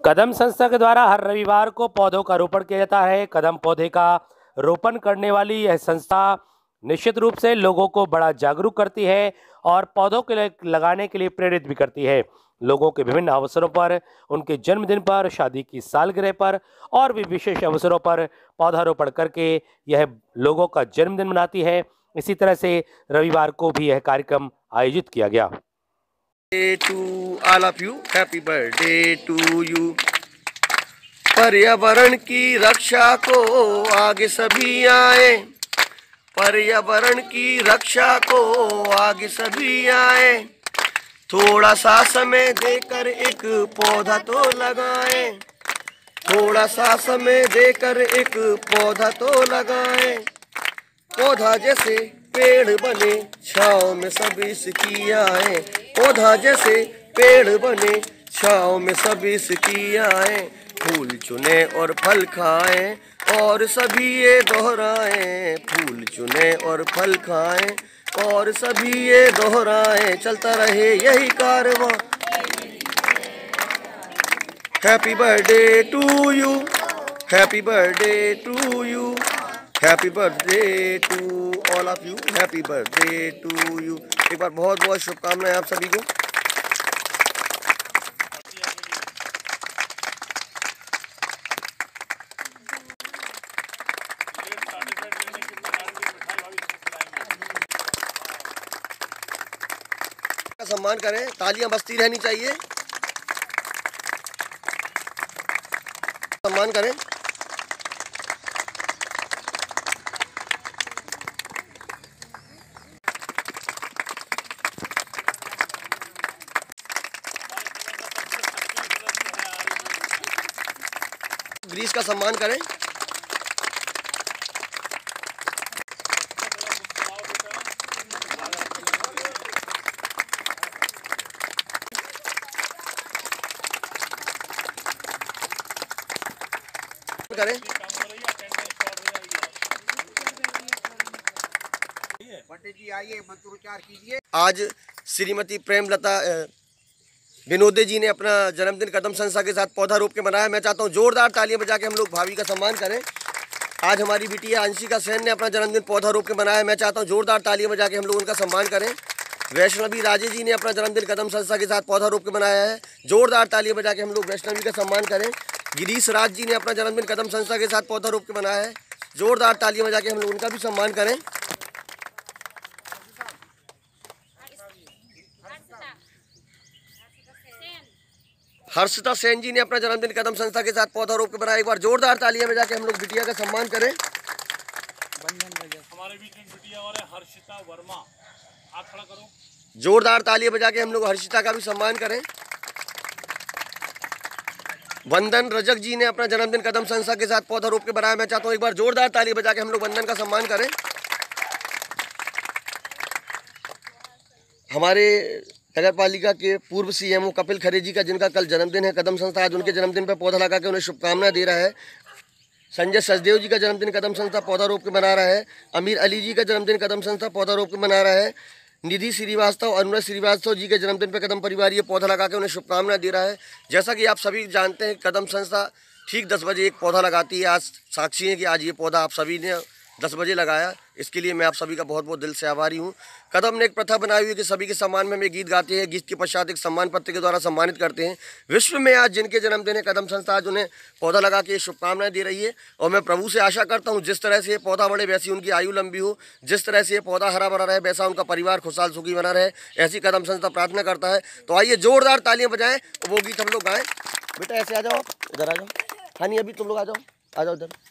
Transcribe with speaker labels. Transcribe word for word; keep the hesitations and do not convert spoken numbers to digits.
Speaker 1: कदम संस्था के द्वारा हर रविवार को पौधों का रोपण किया जाता है। कदम पौधे का रोपण करने वाली यह संस्था निश्चित रूप से लोगों को बड़ा जागरूक करती है और पौधों के लिए लगाने के लिए प्रेरित भी करती है। लोगों के विभिन्न अवसरों पर, उनके जन्मदिन पर, शादी की सालगिरह पर और भी विशेष अवसरों पर पौधारोपण करके यह लोगों का जन्मदिन मनाती है। इसी तरह से रविवार को भी यह कार्यक्रम आयोजित किया गया।
Speaker 2: To all of you, happy birthday to you। पर्यावरण की रक्षा को आगे सभी आए, पर्यावरण की रक्षा को आगे सभी आए। थोड़ा सा समय देकर एक पौधा तो लगाएं, थोड़ा सा समय देकर एक पौधा तो लगाएं। पौधा जैसे पेड़ बने छाँव में सभी इसकी आए, पौधा जैसे पेड़ बने छाँव में सभी इसकी आए। फूल चुने और फल खाएं और सभी ये दोहराएं, फूल चुने और फल खाएं और सभी ये दोहराएं। चलता रहे यही कारवां। Happy birthday to you, happy birthday to you, happy birthday to all of you, happy birthday to you. एक बार बहुत बहुत शुभकामनाएं आप सभी को। सम्मान करें, तालियां बजती रहनी चाहिए। सम्मान करें। ग्रीस का सम्मान करें। करें जी, आइए मंत्रोच्चार कीजिए। आज श्रीमती प्रेमलता विनोदे जी ने अपना जन्मदिन कदम संस्था के साथ पौधा रोप के मनाया। मैं चाहता हूँ जोरदार तालियां बजा के हम लोग भाभी का सम्मान करें। आज हमारी बिटिया अंशिका सेन ने अपना जन्मदिन पौधा रोप के मनाया। मैं चाहता हूँ जोरदार तालियां बजा के हम लोग उनका सम्मान करें। वैष्णवी राजे जी ने अपना जन्मदिन कदम संस्था के साथ पौधा रोप के मनाया है। जोरदार तालियां बजा के हम लोग वैष्णवी का सम्मान करें। गिरीश राज जी ने अपना जन्मदिन कदम संस्था के साथ पौधा रोप के मनाया है। जोरदार तालियां बजा के हम लोग उनका भी सम्मान करें। हर्षिता सेन जी ने अपना जन्मदिन कदम संस्था के साथ पौधा रोप के बनाया। एक बार जोरदार तालियां बजा के हम लोग बिटिया का सम्मान करें।
Speaker 3: हमारे बीच में बिटिया और हर्षिता वर्मा, हाथ खड़ा करो।
Speaker 2: जोरदार तालियां बजा के हम लोग हर्षिता का भी सम्मान करें। वंदन रजक जी ने अपना जन्मदिन कदम संस्था के साथ पौधा रोप के बनाया। मैं चाहता हूँ एक बार जोरदार ताली बजा के हम लोग वंदन का सम्मान करें। हमारे नगर पालिका के पूर्व सीएमओ कपिल खरे जी का, जिनका कल जन्मदिन है, कदम संस्था आज उनके जन्मदिन पर पौधा लगा के उन्हें शुभकामनाएं दे रहा है। संजय सचदेव जी का जन्मदिन कदम संस्था पौधा रोप के मना रहा है। अमीर अली जी का जन्मदिन कदम संस्था पौधा रोप के मना रहा है। निधि श्रीवास्तव, अनुराग श्रीवास्तव जी के जन्मदिन पर कदम परिवार ये पौधा लगा के उन्हें शुभकामनाएं दे रहा है। जैसा कि आप सभी जानते हैं, कदम संस्था ठीक दस बजे एक पौधा लगाती है। आज साक्षी है कि आज ये पौधा आप सभी ने दस बजे लगाया। इसके लिए मैं आप सभी का बहुत बहुत दिल से आभारी हूँ। कदम ने एक प्रथा बनाई हुई है कि सभी के सम्मान में हमें गीत गाते हैं। गीत के पश्चात एक सम्मान पत्र के द्वारा सम्मानित करते हैं। विश्व में आज जिनके जन्मदिन है, कदम संस्था आज उन्हें पौधा लगा के शुभकामनाएं दे रही है। और मैं प्रभु से आशा करता हूँ जिस तरह से ये पौधा बढ़े वैसी उनकी आयु लंबी हो, जिस तरह से ये पौधा हरा भरा रहे वैसा उनका परिवार खुशहाल सुखी बना रहे, ऐसी कदम संस्था प्रार्थना करता है। तो आइए जोरदार तालियां बजाएं, वो गीत हम लोग गाएं। बेटा ऐसे आ जाओ, इधर आ जाओ। हाँ नहीं, अभी तुम लोग आ जाओ, आ जाओ इधर।